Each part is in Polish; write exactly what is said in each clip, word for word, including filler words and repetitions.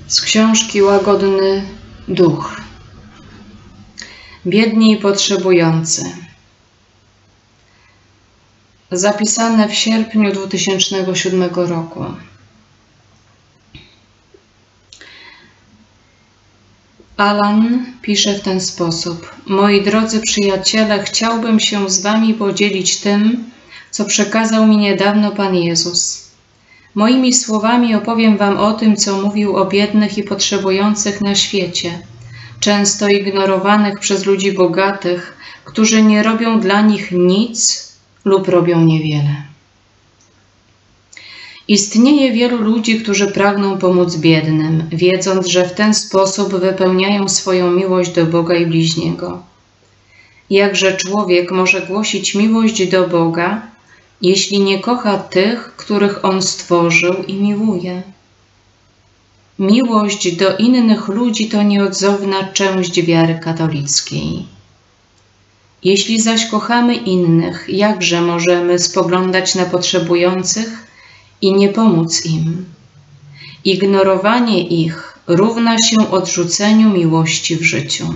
Z książki Łagodny duch. Biedni i potrzebujący. Zapisane w sierpniu dwa tysiące siódmego roku. Alan pisze w ten sposób. Moi drodzy przyjaciele, chciałbym się z wami podzielić tym, co przekazał mi niedawno Pan Jezus. Moimi słowami opowiem wam o tym, co mówił o biednych i potrzebujących na świecie, często ignorowanych przez ludzi bogatych, którzy nie robią dla nich nic lub robią niewiele. Istnieje wielu ludzi, którzy pragną pomóc biednym, wiedząc, że w ten sposób wypełniają swoją miłość do Boga i bliźniego. Jakże człowiek może głosić miłość do Boga, jeśli nie kocha tych, których On stworzył i miłuje? Miłość do innych ludzi to nieodzowna część wiary katolickiej. Jeśli zaś kochamy innych, jakże możemy spoglądać na potrzebujących i nie pomóc im? Ignorowanie ich równa się odrzuceniu miłości w życiu.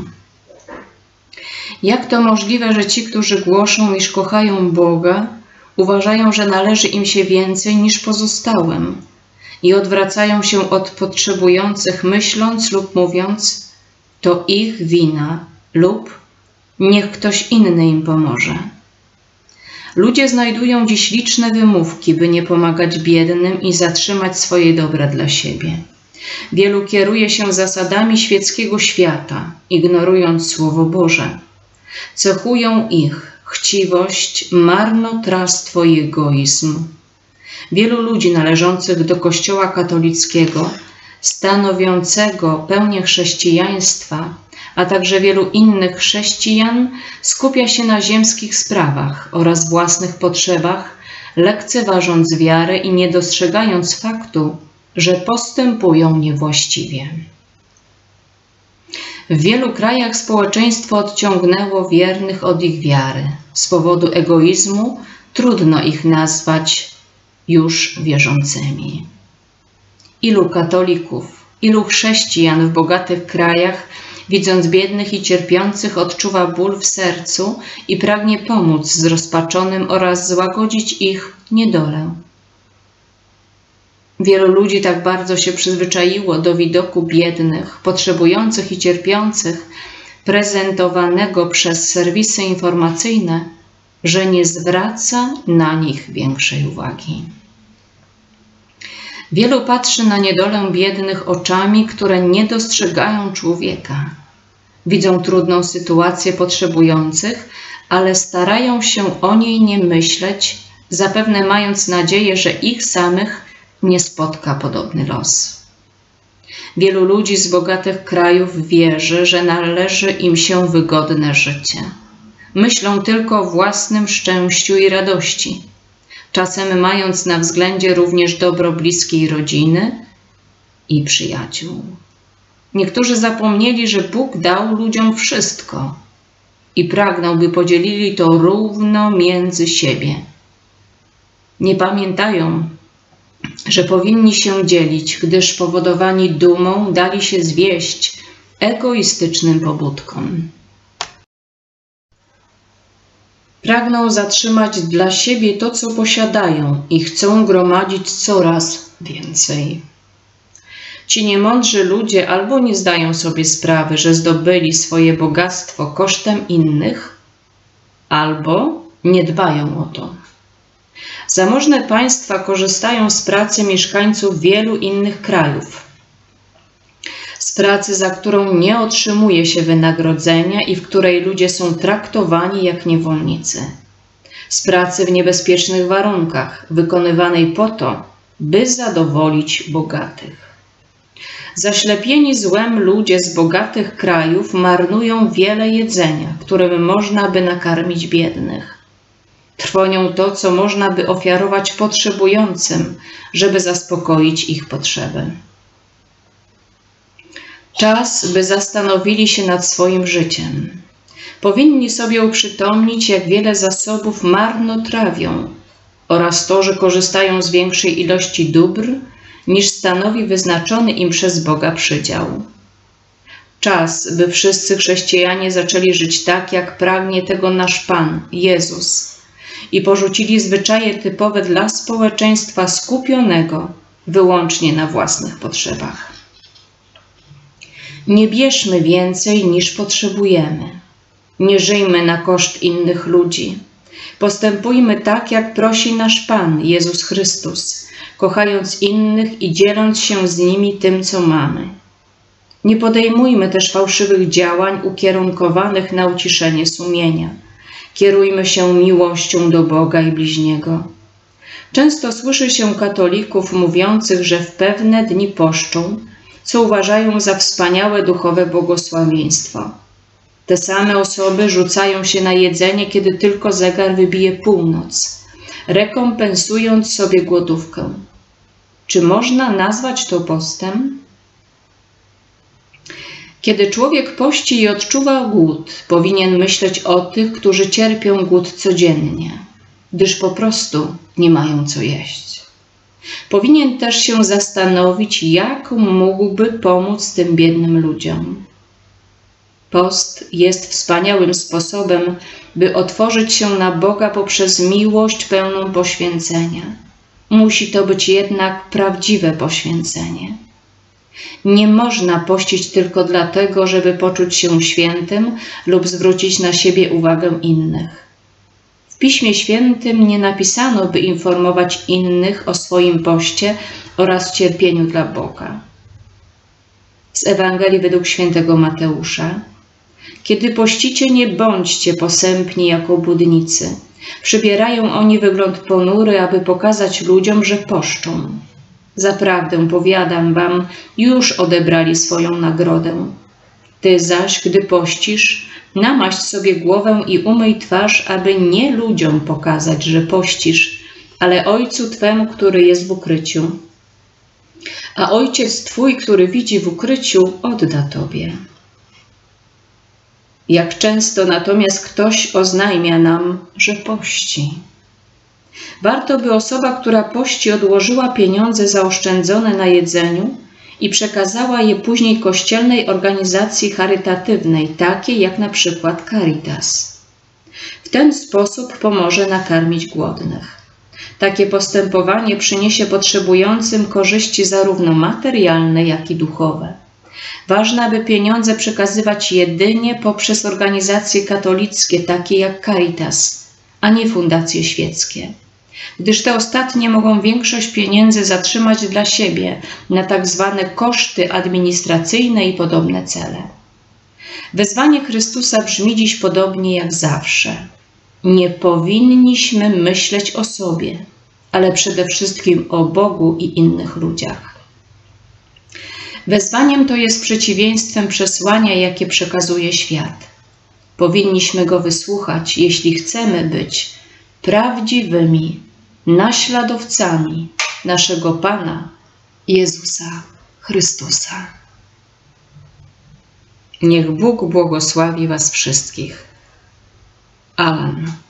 Jak to możliwe, że ci, którzy głoszą, iż kochają Boga, uważają, że należy im się więcej niż pozostałym i odwracają się od potrzebujących, myśląc lub mówiąc, to ich wina lub niech ktoś inny im pomoże. Ludzie znajdują dziś liczne wymówki, by nie pomagać biednym i zatrzymać swoje dobra dla siebie. Wielu kieruje się zasadami świeckiego świata, ignorując Słowo Boże. Cechują ich chciwość, marnotrawstwo i egoizm. Wielu ludzi należących do Kościoła katolickiego, stanowiącego pełnię chrześcijaństwa, a także wielu innych chrześcijan skupia się na ziemskich sprawach oraz własnych potrzebach, lekceważąc wiarę i nie dostrzegając faktu, że postępują niewłaściwie. W wielu krajach społeczeństwo odciągnęło wiernych od ich wiary. Z powodu egoizmu trudno ich nazwać już wierzącymi. Ilu katolików, ilu chrześcijan w bogatych krajach, widząc biednych i cierpiących, odczuwa ból w sercu i pragnie pomóc zrozpaczonym oraz złagodzić ich niedolę. Wielu ludzi tak bardzo się przyzwyczaiło do widoku biednych, potrzebujących i cierpiących, prezentowanego przez serwisy informacyjne, że nie zwraca na nich większej uwagi. Wielu patrzy na niedolę biednych oczami, które nie dostrzegają człowieka. Widzą trudną sytuację potrzebujących, ale starają się o niej nie myśleć, zapewne mając nadzieję, że ich samych nie spotka podobny los. Wielu ludzi z bogatych krajów wierzy, że należy im się wygodne życie. Myślą tylko o własnym szczęściu i radości, czasem mając na względzie również dobro bliskiej rodziny i przyjaciół. Niektórzy zapomnieli, że Bóg dał ludziom wszystko i pragnął, by podzielili to równo między siebie. Nie pamiętają, że powinni się dzielić, gdyż powodowani dumą dali się zwieść egoistycznym pobudkom. Pragną zatrzymać dla siebie to, co posiadają i chcą gromadzić coraz więcej. Ci niemądrzy ludzie albo nie zdają sobie sprawy, że zdobyli swoje bogactwo kosztem innych, albo nie dbają o to. Zamożne państwa korzystają z pracy mieszkańców wielu innych krajów. Z pracy, za którą nie otrzymuje się wynagrodzenia i w której ludzie są traktowani jak niewolnicy. Z pracy w niebezpiecznych warunkach, wykonywanej po to, by zadowolić bogatych. Zaślepieni złem ludzie z bogatych krajów marnują wiele jedzenia, którym można by nakarmić biednych. Trwonią to, co można by ofiarować potrzebującym, żeby zaspokoić ich potrzeby. Czas, by zastanowili się nad swoim życiem. Powinni sobie uprzytomnić, jak wiele zasobów marnotrawią oraz to, że korzystają z większej ilości dóbr, niż stanowi wyznaczony im przez Boga przydział. Czas, by wszyscy chrześcijanie zaczęli żyć tak, jak pragnie tego nasz Pan, Jezus, i porzucili zwyczaje typowe dla społeczeństwa skupionego wyłącznie na własnych potrzebach. Nie bierzmy więcej niż potrzebujemy. Nie żyjmy na koszt innych ludzi. Postępujmy tak, jak prosi nasz Pan, Jezus Chrystus, kochając innych i dzieląc się z nimi tym, co mamy. Nie podejmujmy też fałszywych działań ukierunkowanych na uciszenie sumienia. Kierujmy się miłością do Boga i bliźniego. Często słyszy się katolików mówiących, że w pewne dni poszczą, co uważają za wspaniałe duchowe błogosławieństwo. Te same osoby rzucają się na jedzenie, kiedy tylko zegar wybije północ, rekompensując sobie głodówkę. Czy można nazwać to postem? Kiedy człowiek pości i odczuwa głód, powinien myśleć o tych, którzy cierpią głód codziennie, gdyż po prostu nie mają co jeść. Powinien też się zastanowić, jak mógłby pomóc tym biednym ludziom. Post jest wspaniałym sposobem, by otworzyć się na Boga poprzez miłość pełną poświęcenia. Musi to być jednak prawdziwe poświęcenie. Nie można pościć tylko dlatego, żeby poczuć się świętym lub zwrócić na siebie uwagę innych. W Piśmie Świętym nie napisano, by informować innych o swoim poście oraz cierpieniu dla Boga. Z Ewangelii według świętego Mateusza. Kiedy pościcie, nie bądźcie posępni jak obłudnicy. Przybierają oni wygląd ponury, aby pokazać ludziom, że poszczą. Zaprawdę powiadam wam, już odebrali swoją nagrodę. Ty zaś, gdy pościsz, namaść sobie głowę i umyj twarz, aby nie ludziom pokazać, że pościsz, ale Ojcu Twemu, który jest w ukryciu. A Ojciec Twój, który widzi w ukryciu, odda Tobie. Jak często natomiast ktoś oznajmia nam, że pości. Warto, by osoba, która pości, odłożyła pieniądze zaoszczędzone na jedzeniu i przekazała je później kościelnej organizacji charytatywnej, takiej jak na przykład Caritas. W ten sposób pomoże nakarmić głodnych. Takie postępowanie przyniesie potrzebującym korzyści zarówno materialne, jak i duchowe. Ważne, aby pieniądze przekazywać jedynie poprzez organizacje katolickie, takie jak Caritas, a nie fundacje świeckie, gdyż te ostatnie mogą większość pieniędzy zatrzymać dla siebie na tak zwane koszty administracyjne i podobne cele. Wezwanie Chrystusa brzmi dziś podobnie jak zawsze. Nie powinniśmy myśleć o sobie, ale przede wszystkim o Bogu i innych ludziach. Wezwaniem to jest przeciwieństwem przesłania, jakie przekazuje świat. Powinniśmy go wysłuchać, jeśli chcemy być prawdziwymi naśladowcami naszego Pana Jezusa Chrystusa. Niech Bóg błogosławi was wszystkich. Amen.